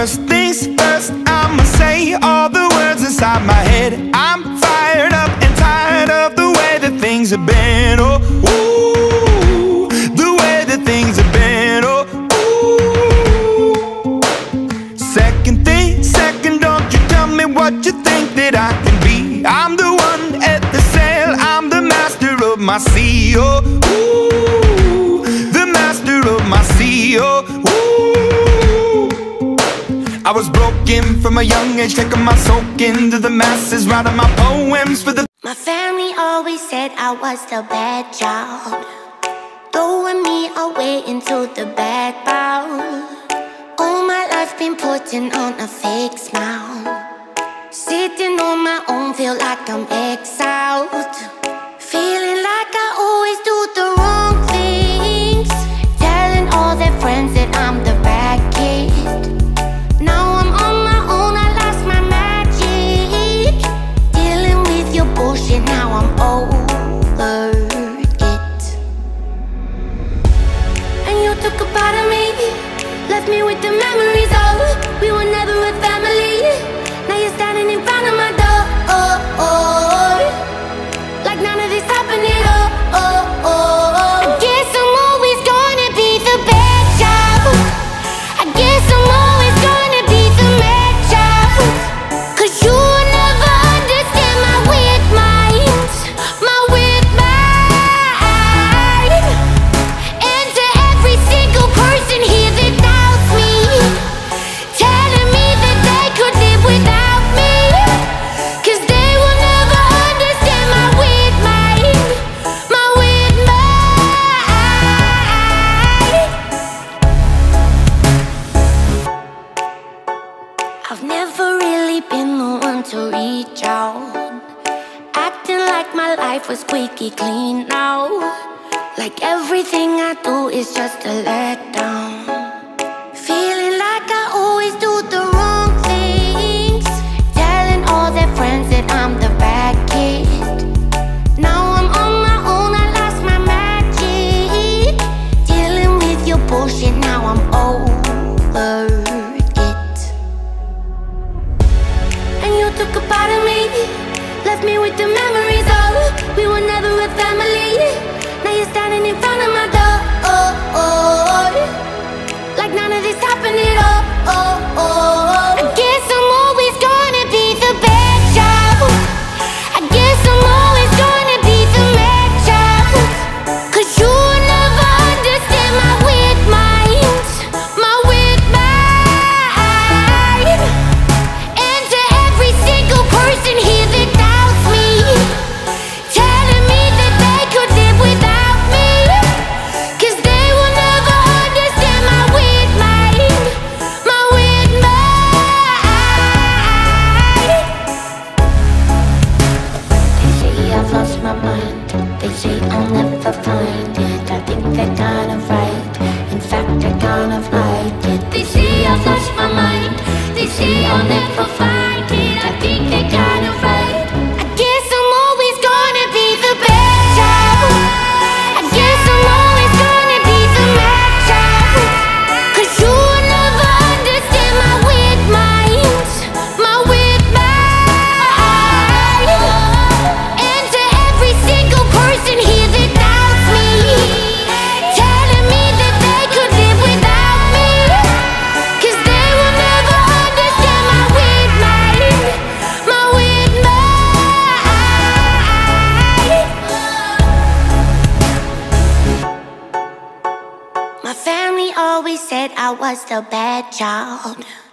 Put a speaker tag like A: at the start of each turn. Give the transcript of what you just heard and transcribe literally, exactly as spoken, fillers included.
A: First things first, I'ma say all the words inside my head. I'm fired up and tired of the way that things have been. Oh, ooh, the way that things have been. Oh, ooh. Second thing, second, don't you tell me what you think that I can be. I'm the one at the sail, I'm the master of my sea. Oh, ooh, the master of my sea. Oh, ooh. I was broken from a young age, taking my soak into the masses, writing my poems for the...
B: My family always said I was the bad child, throwing me away into the bad bowl. All my life been putting on a fake smile, sitting on my own, feel like I'm exiled, feeling like I always do the wrong things, telling all their friends that I'm the bad kid. Now I'm on my own, I lost my magic, dealing with your bullshit, now I'm over it. And you took a part of me, left me with the memories of we were never a family. Now you're standing in front of my door, oh, oh, like none of this happened at all. Oh, oh, oh. I guess I'm always gonna be the bad child, I guess I'm always gonna be the mad child, 'cause you'll never understand my weird mind, my weird mind. And to every single person here that doubts me, telling me that they could live without me, 'cause they will never understand my weird mind, my weird mind. I've never really been the one to reach out, acting like my life was squeaky clean now, like everything I do is just a letdown, feeling like I always do the wrong things, telling all their friends that I'm the bad kid. Now I'm on my own, I lost my magic, dealing with your bullshit, now I'm over it. And you took a part of me, left me with the memories of we were never a family. Now you're standing in front of my door, oh, oh, like none of this happened at all. Oh, oh, I guess I'm always gonna be the bad child, I guess I'm always gonna be the mad child, 'cause you'll never understand my weird mind, my weird mind. And to every single person here that doubts me, telling me that they could live without me, 'cause they will never understand my weird mind, my weird mind. They say I've lost my mind, they say I'll never find it. I think they're kind of right, in fact they're kind of right. Yeah, they say I've lost my mind, they say I'll never find it. I think they're kind of right. I guess I'm always gonna be the bad child, I guess I'm always gonna be the mad child, 'cause you'll never understand my weird mind, my weird mind. And to every single person here that doubts me, telling me that they could live without me, 'cause they will never understand my weird mind, my weird mind. My family always said I was the bad child,